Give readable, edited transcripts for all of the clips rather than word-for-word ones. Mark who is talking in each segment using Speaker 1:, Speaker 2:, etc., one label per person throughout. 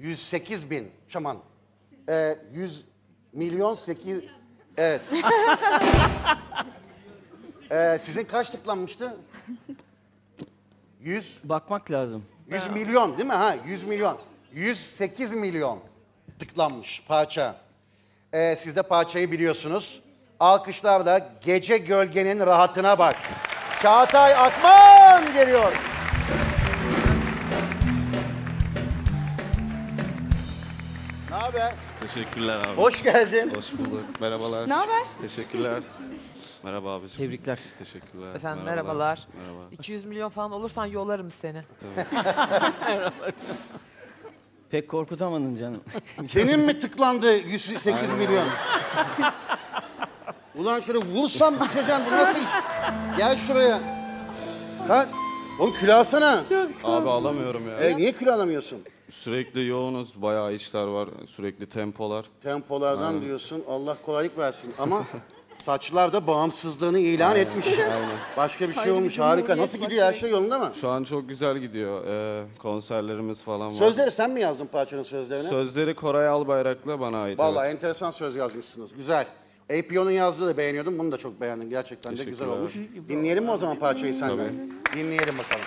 Speaker 1: 108 bin. Şaman. 100 milyon 8... Evet. Sizin kaç tıklanmıştı? 100...
Speaker 2: Bakmak lazım.
Speaker 1: 100 milyon değil mi? Ha, 100 milyon. 108 milyon tıklanmış parça. Siz de parçayı biliyorsunuz. Alkışlarla Gece Gölgenin Rahatına Bak. Çağatay Akman geliyor. Ne haber?
Speaker 3: Teşekkürler abi.
Speaker 1: Hoş geldin.
Speaker 3: Hoş bulduk. Merhabalar.
Speaker 4: Ne haber?
Speaker 3: Teşekkürler. Merhaba abiciğim.
Speaker 2: Tebrikler.
Speaker 3: Teşekkürler.
Speaker 5: Efendim merhabalar.
Speaker 3: Merhaba.
Speaker 5: 200 milyon falan olursan yollarım seni.
Speaker 2: Pek korkutamadın canım.
Speaker 1: Senin mi tıklandı 108 milyon? Ulan şöyle vursam düşeceğim. Bu nasıl iş? Gel şuraya. Kalk. Oğlum kül alsana.
Speaker 3: Abi alamıyorum ya.
Speaker 1: Niye kül alamıyorsun?
Speaker 3: Sürekli yoğunuz. Bayağı işler var. Sürekli tempolar.
Speaker 1: Tempolardan diyorsun. Allah kolaylık versin. Ama saçlar da bağımsızlığını ilan etmiş.
Speaker 3: Aynen.
Speaker 1: Başka bir şey olmuş. Harika. Nasıl gidiyor? Her şey yolunda mı?
Speaker 3: Şu an çok güzel gidiyor. Konserlerimiz falan var.
Speaker 1: Sözleri sen mi yazdın parçanın sözlerini?
Speaker 3: Sözleri Koray Albayrak'la bana ait.
Speaker 1: Vallahi
Speaker 3: evet.
Speaker 1: enteresan söz yazmışsınız. Güzel. APO'nun yazdığı da beğeniyordum. Bunu da çok beğendim. Gerçekten de güzel
Speaker 3: Teşekkürler.
Speaker 1: olmuş. Dinleyelim mi o zaman parçayı senden? Dinleyelim bakalım.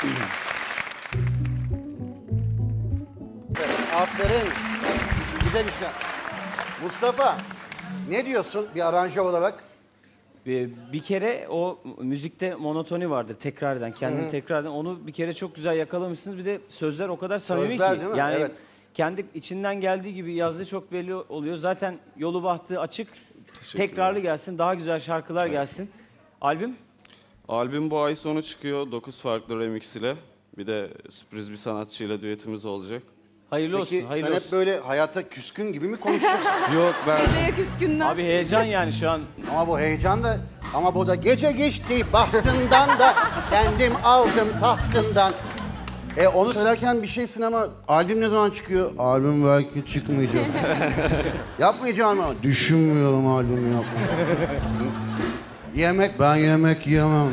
Speaker 1: Evet, aferin. Güzel işler. Mustafa, ne diyorsun bir aranjör olarak?
Speaker 2: Bir kere o müzikte monotoni vardır tekrardan, kendini tekrardan. Onu bir kere çok güzel yakalamışsınız. Bir de sözler o kadar samimi
Speaker 1: Sözler
Speaker 2: ki.
Speaker 1: değil mi?
Speaker 2: Yani
Speaker 1: Evet.
Speaker 2: kendi içinden geldiği gibi yazdığı çok belli oluyor. Zaten yolu bahtı açık. Tekrarlı gelsin, daha güzel şarkılar gelsin. Albüm?
Speaker 3: Albüm bu ay sonu çıkıyor. 9 farklı remix ile. Bir de sürpriz bir sanatçıyla düetimiz olacak.
Speaker 2: Hayırlı olsun,
Speaker 1: Peki
Speaker 2: hayırlı
Speaker 1: sen
Speaker 2: olsun.
Speaker 1: hep böyle hayata küskün gibi mi konuşacaksın?
Speaker 3: Yok ben...
Speaker 4: Geceye küskünler.
Speaker 2: Abi heyecan yani şu an.
Speaker 1: Ama bu heyecan da, ama bu da gece geçti bahtından da kendim aldım tahtından. Onu söylerken bir şeysin ama albüm ne zaman çıkıyor? Albüm belki çıkmayacak. Yapmayacağım ama düşünmüyorum albümü yapmayı. Yemek, ben yemek yemem.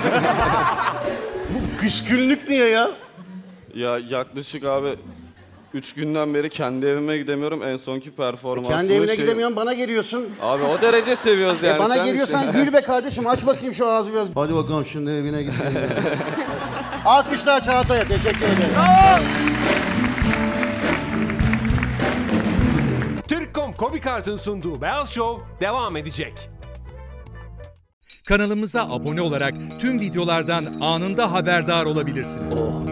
Speaker 1: Bu küskünlük niye ya?
Speaker 3: Ya yaklaşık abi 3 günden beri kendi evime gidemiyorum. En sonki performansımı
Speaker 1: Kendi evine gidemiyorsun, bana geliyorsun.
Speaker 3: Abi o derece seviyoruz yani.
Speaker 1: Bana
Speaker 3: sen
Speaker 1: geliyorsan gül be kardeşim, aç bakayım şu ağzı biraz. Hadi bakalım şimdi evine gidelim. Alkışlar Çağatay'a, teşekkür ederim.
Speaker 6: Türk.com Komik Art'ın sunduğu Beyaz Show devam edecek.
Speaker 7: Kanalımıza abone olarak tüm videolardan anında haberdar olabilirsiniz.